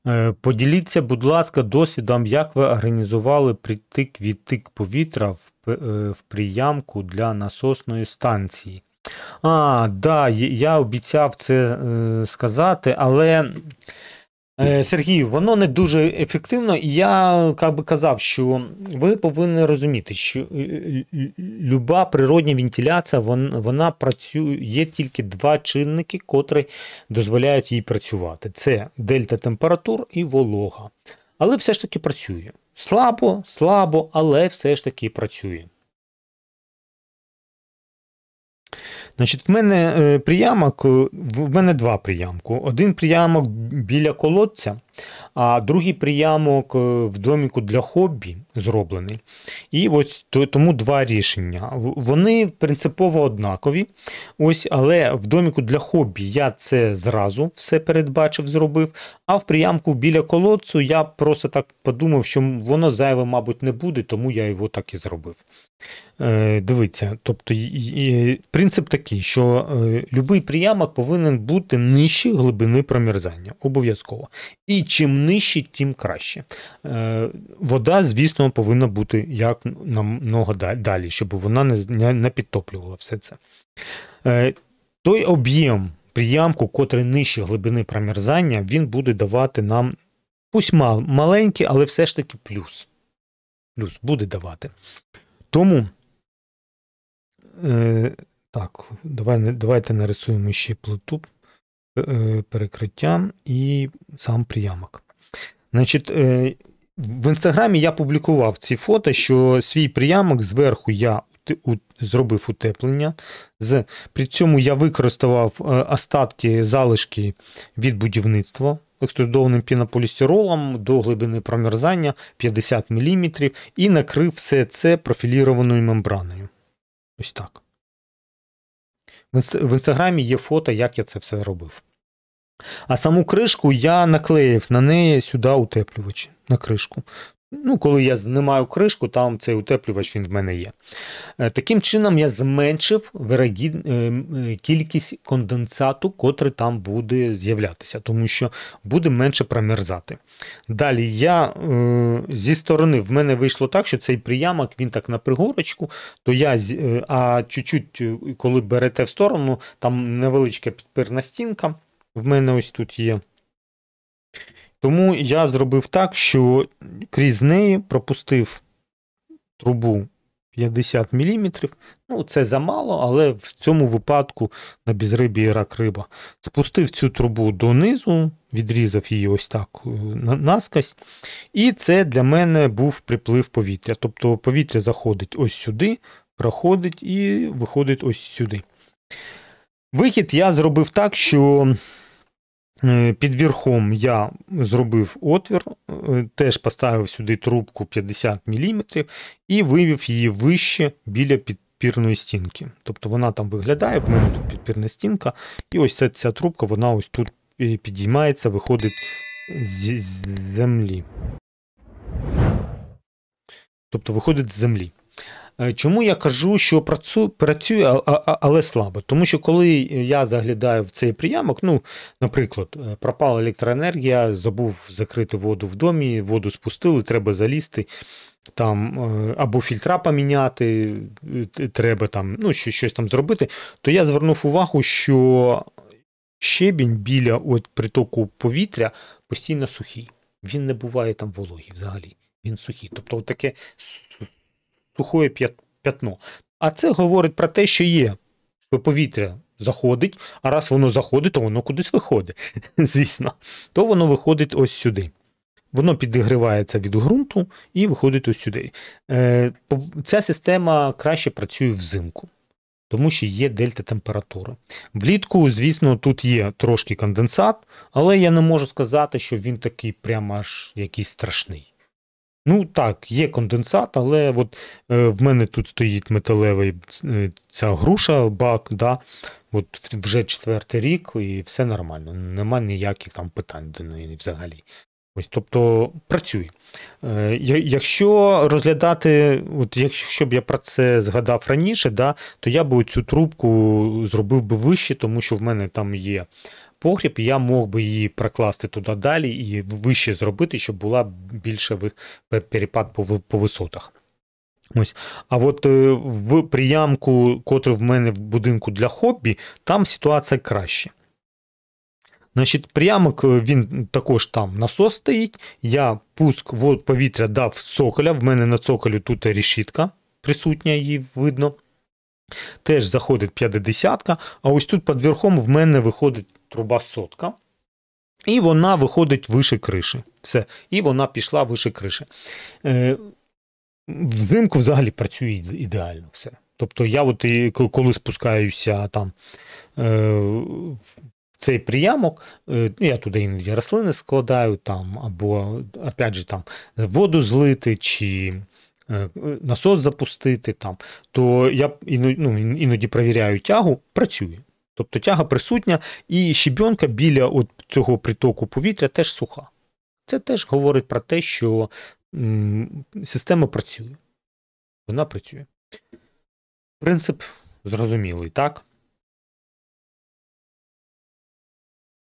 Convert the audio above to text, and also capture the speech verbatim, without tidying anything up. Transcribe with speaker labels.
Speaker 1: Е, Поділіться, будь ласка, досвідом, як ви організували притик-відтик повітря в, п- е, в приямку для насосної станції. А, да, є- я обіцяв це е, сказати, але е, Сергій, воно не дуже ефективно, і я як би казав, що ви повинні розуміти, що е, е, лю- люба природня вентиляція, вон- вона працює, є тільки два чинники, котрі дозволяють їй працювати. Це дельта температур і волога. Але все ж таки працює. Слабо, слабо, але все ж таки працює. Значить, в мене е, приямок, е, в мене два приямку. Один приямок біля колодця, а другий приямок е, в доміку для хобі зроблений. І ось то- тому два рішення. В- Вони принципово однакові. Ось, але в доміку для хобі я це зразу все передбачив, зробив. А в приямку біля колодцю я просто так подумав, що воно зайве, мабуть, не буде, тому я його так і зробив. Е, Дивіться, тобто і- і принцип такий, що е, любий приямок повинен бути нижче глибини промерзання, обов'язково. І чим нижче, тим краще. Е, Вода, звісно, повинна бути як намного да- далі, щоб вона не, не, не підтоплювала все це. Е, Той об'єм приямку, котрий нижче глибини промерзання, він буде давати нам, пусть мал, маленький, але все ж таки плюс. Плюс буде давати. Тому Е, так, давай, давайте нарисуємо ще плиту е, перекриття і сам приямок. Значить, е, в інстаграмі я публікував ці фото, що свій приямок зверху я ут- у- зробив утеплення. З, при цьому я використав е, остатки залишки від будівництва екструдованим пінополістиролом до глибини промерзання п'ятдесят міліметрів і накрив все це профілірованою мембраною. Ось так. В інст- в інстаграмі є фото, як я це все робив. А саму кришку я наклеїв на неї сюди утеплювач, на кришку. Ну, коли я знімаю кришку, там цей утеплювач, він в мене є. Е, Таким чином я зменшив вирогід- е, е, кількість конденсату, котрий там буде з'являтися, тому що буде менше промерзати. Далі я е, зі сторони, в мене вийшло так, що цей приямок, він так на пригорочку, то я, з- е, а чуть-чуть, е, коли берете в сторону, там невеличка підпірна стінка, в мене ось тут є. Тому я зробив так, що крізь неї пропустив трубу п'ятдесят міліметрів. Ну, це замало, але в цьому випадку на безрибі і рак риба. Спустив цю трубу донизу, відрізав її ось так е, на- наскось. І це для мене був приплив повітря. Тобто повітря заходить ось сюди, проходить і виходить ось сюди. Вихід я зробив так, що Е, під верхом я зробив отвір, е, теж поставив сюди трубку п'ятдесят міліметрів і вивів її вище біля підпірної стінки. Тобто вона там виглядає, в мене тут підпірна стінка, і ось ця, ця трубка, вона ось тут е, підіймається, виходить з з землі. Тобто виходить з землі. Е, Чому я кажу, що працю- працює, а- а- але слабо? Тому що коли я заглядаю в цей приямок, ну, наприклад, е, пропала електроенергія, забув закрити воду в домі, воду спустили, треба залізти, там, е, або фільтра поміняти, е, т- треба там, ну, що- щось там зробити, то я звернув увагу, що щебінь біля от притоку повітря постійно сухий. Він не буває там вологий взагалі. Він сухий. Тобто от таке су- сухое п'ят- п'ятно. А це говорить про те, що є, що повітря заходить, а раз воно заходить, то воно кудись виходить, звісно. То воно виходить ось сюди. Воно підігрівається від ґрунту і виходить ось сюди. Е, пов- Ця система краще працює взимку, тому що є дельта температури. Влітку, звісно, тут є трошки конденсат, але я не можу сказати, що він такий прямо аж якийсь страшний. Ну так, є конденсат, але от е, в мене тут стоїть металевий е, ця груша, бак, да, от вже четвертий рік і все нормально, нема ніяких там питань до неї взагалі. Ось, тобто працює. Е, я- якщо розглядати, от якщо б я про це згадав раніше, да, то я б цю трубку зробив би вище, тому що в мене там є погріб, і я мог би її прокласти туди далі і вище зробити, щоб була більше перепад по, по висотах. Ось. А от в приямку, котрий в мене в будинку для хобі, там ситуація краще. Значить, приямок, він також там насос стоїть, я пуск повітря дав з цоколя, в мене на цоколі тут решітка присутня, її видно. Теж заходить п'ятдесятка, а ось тут під верхом в мене виходить труба сотка. І вона виходить вище криші. Все. І вона пішла вище криші. Е, взимку взагалі працює ідеально все. Тобто я от коли спускаюся там е, в цей приямок, е, я туди іноді рослини складаю, там, або опять же, там, воду злити, чи насос запустити, там, то я іноді, ну, іноді перевіряю тягу, працює. Тобто тяга присутня, і щебенка біля от цього притоку повітря теж суха. Це теж говорить про те, що м, система працює. Вона працює. Принцип зрозумілий, так?